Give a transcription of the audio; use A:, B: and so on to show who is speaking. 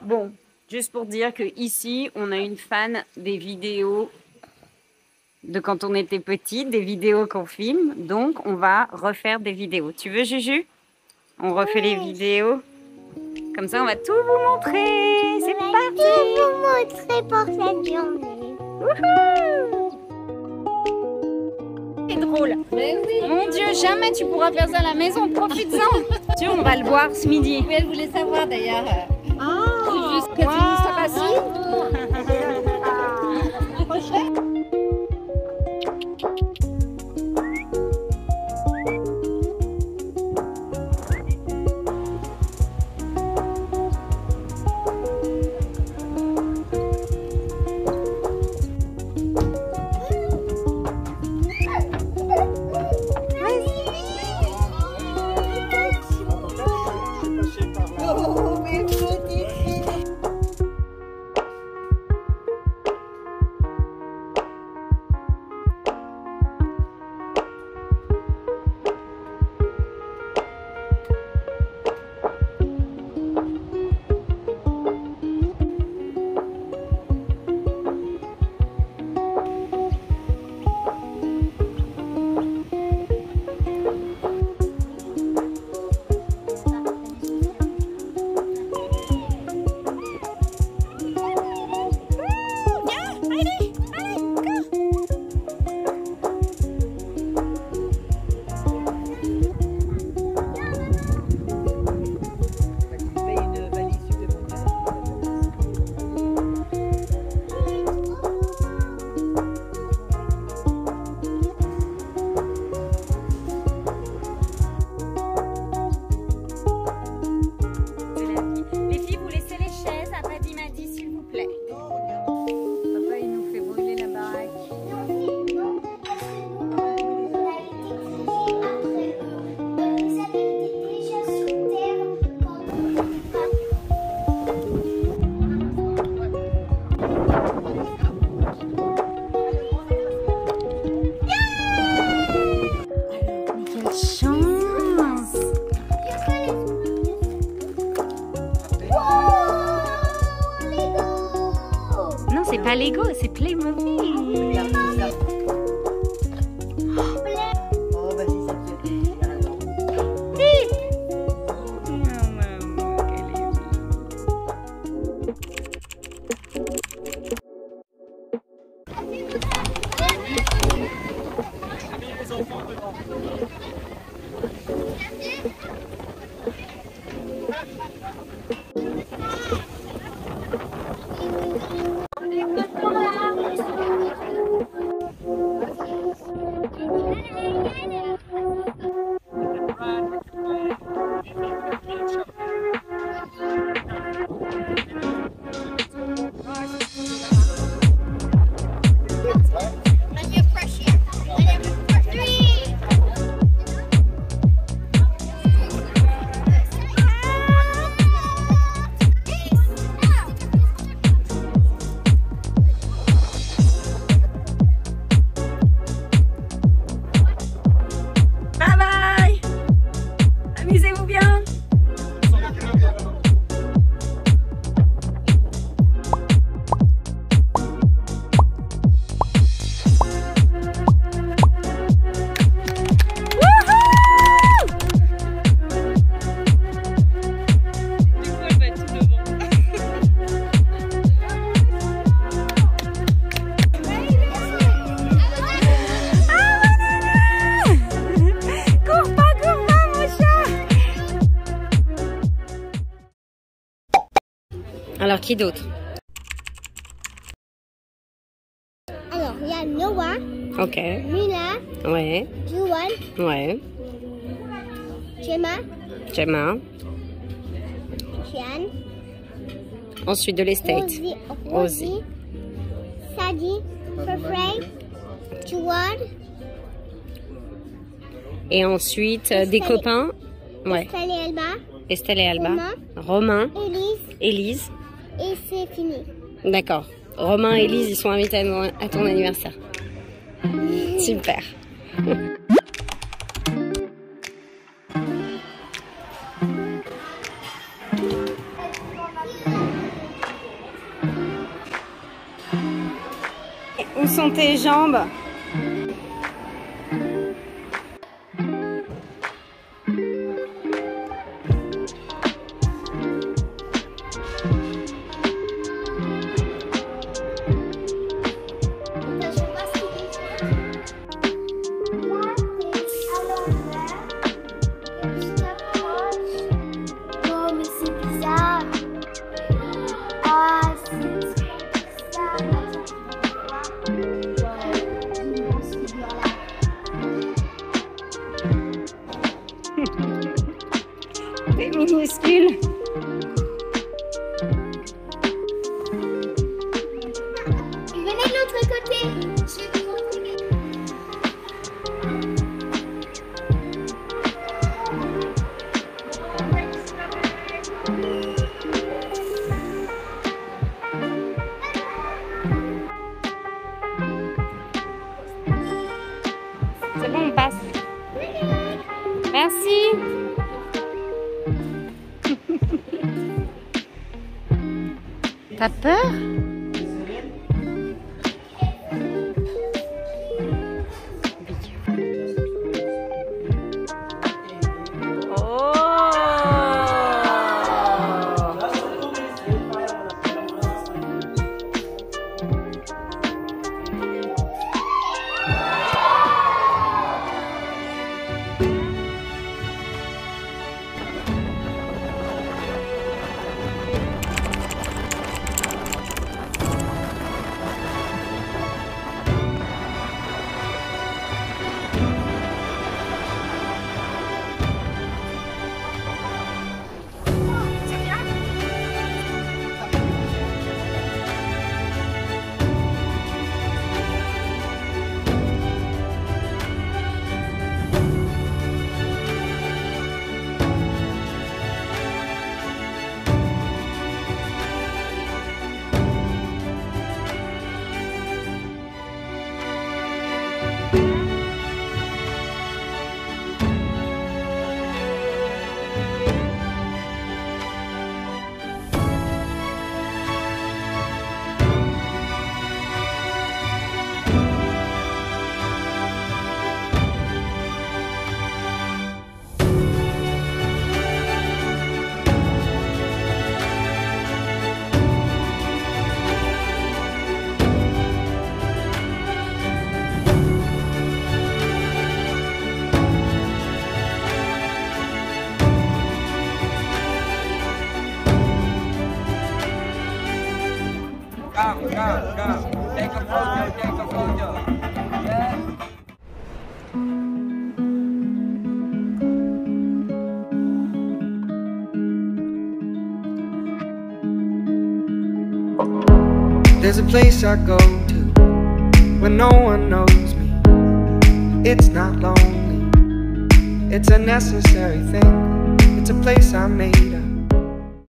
A: Bon, juste pour dire que ici, on a une fan des vidéos de quand on était petit, des vidéos qu'on filme. Donc, on va refaire des vidéos. Tu veux, Juju? On refait les vidéos. Comme ça, on va tout vous montrer. C'est parti!
B: Tout vous montrer pour cette journée.
A: Wouhou! C'est drôle.
C: Mais oui.
A: Mon Dieu, jamais tu pourras faire ça à la maison. Profite-en. Tu, on va le voir ce midi.
C: Oui, elle voulait savoir d'ailleurs.
A: Ah,
C: Juste que tu dis ça facile.
A: C'est pas Lego, c'est Playmobil.
D: Oh, vas-y, ça te
A: Amusez-vous bien. Alors, qui d'autre?
B: Alors, il y a Noah,
A: Ok.
B: Mila,
A: Ouais.
B: Juan,
A: Ouais.
B: Gemma,
A: Gemma.
B: Kian,
A: Ensuite de l'estate.
B: Rosie, Sadie, Frey, Juan,
A: Et ensuite des
B: Estelle.
A: copains. Ouais.
B: Estelle et Elba,
A: Estelle et Alba.
B: Romain.
A: Romain.
B: Élise,
A: Élise.
B: et c'est fini.
A: D'accord. Romain et Élise, ils sont invités à ton anniversaire. Super. Où sont tes jambes? T'es minuscule.
B: Venez de l'autre côté. Je vais vous montrer.
A: C'est bon, on passe. Merci. T'as peur?
E: Go. Take a photo. Yeah.
F: There's a place I go to when no one knows me. It's not lonely, it's a necessary thing. It's a place I made